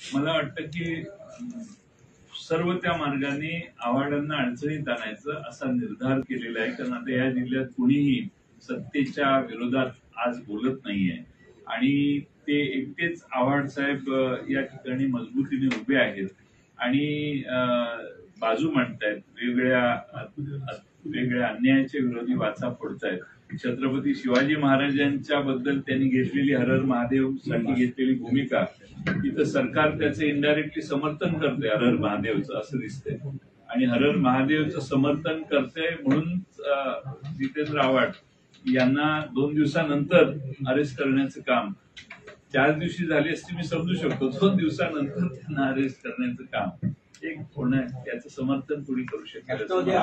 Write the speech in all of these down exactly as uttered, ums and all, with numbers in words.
मला वाटतं की सर्व त्या मार्गाने आव्हाडांना अडचणीत आणायचं असा निर्धार केलेला आहे. कारण आता या जिल्ह्यात कुणीही सत्तेच्या विरोधात आज बोलत नाहीये आणि ते एकटेच आव्हाड साहेब या ठिकाणी मजबूतीने उभे आहेत आणि बाजू मांडतायत, वेगळ्या वेगळ्या अन्यायाच्या विरोधी वाचा फोडतायत. छत्रपती शिवाजी महाराजांच्या बद्दल त्यांनी घेतलेली हर हर महादेव साठी घेतलेली भूमिका इथं सरकार त्याचं इनडायरेक्टली समर्थन करते हर हर महादेवचं असं दिसतंय आणि हर हर महादेवचं समर्थन करते म्हणून जितेंद्र आव्हाड यांना दोन दिवसानंतर अरेस्ट करण्याचं काम चार दिवशी झाली असती मी समजू शकतो. दोन दिवसानंतर त्यांना अरेस्ट करण्याचं काम एक होणं त्याचं समर्थन कोणी करू शकेल.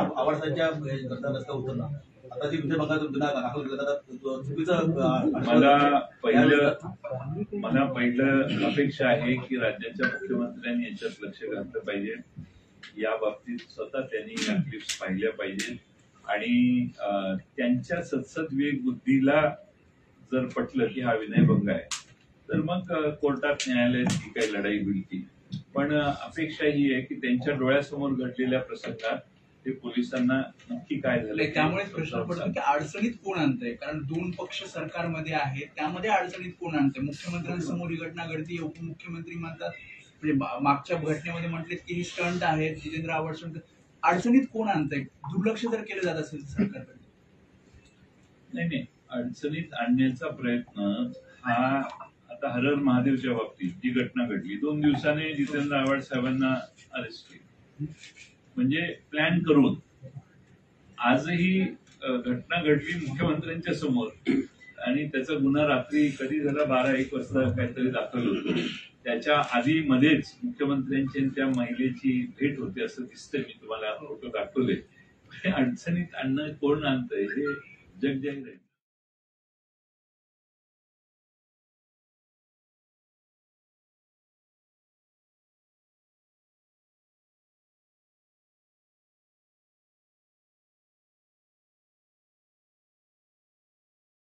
मला पहिलं मला पहिलं अपेक्षा आहे की राज्याच्या मुख्यमंत्र्यांनी याच्यात लक्ष घातलं पाहिजे. या बाबतीत स्वतः त्यांनी या क्लिप्स पाहिल्या पाहिजेत आणि त्यांच्या सदसद विवेक बुद्धीला जर पटलं की हा विनयभंग आहे तर मग कोर्टात न्यायालयात ही काही लढाई होईल ती. पण अपेक्षा ही आहे की त्यांच्या डोळ्यासमोर घडलेल्या प्रसंगात ते पोलिसांना नक्की काय झालं त्यामुळे प्रश्न पडतो की अडचणीत कोण आणतंय. कारण दोन पक्ष सरकारमध्ये आहेत, त्यामध्ये अडचणीत कोण आणतंय. मुख्यमंत्र्यांसमोर ही घटना घडती, उपमुख्यमंत्री म्हणतात म्हणजे मागच्या घटनेमध्ये म्हटलेत की ही स्टंट आहे, जितेंद्र आव्हाड स्टंट. अडचणीत कोण आणतंय, दुर्लक्ष जर केलं जात असेल सरकारकडे? नाही नाही, अडचणीत आणण्याचा प्रयत्न हा आता हर हर महादेवच्या बाबतीत जी घटना घडली दोन दिवसाने जितेंद्र आव्हाड साहेबांना अरेस्ट केली म्हणजे प्लॅन करून. आजही घटना घडली मुख्यमंत्र्यांच्या समोर आणि त्याचा गुन्हा रात्री कधी झाला बारा एक वाजता काहीतरी दाखल होतो. त्याच्या आधी मध्येच मुख्यमंत्र्यांची त्या महिलेची भेट होते असं दिसतंय. मी तुम्हाला फोटो दाखवले. अडचणीत आणणं कोण आणतंय हे जग जाहीर आहे.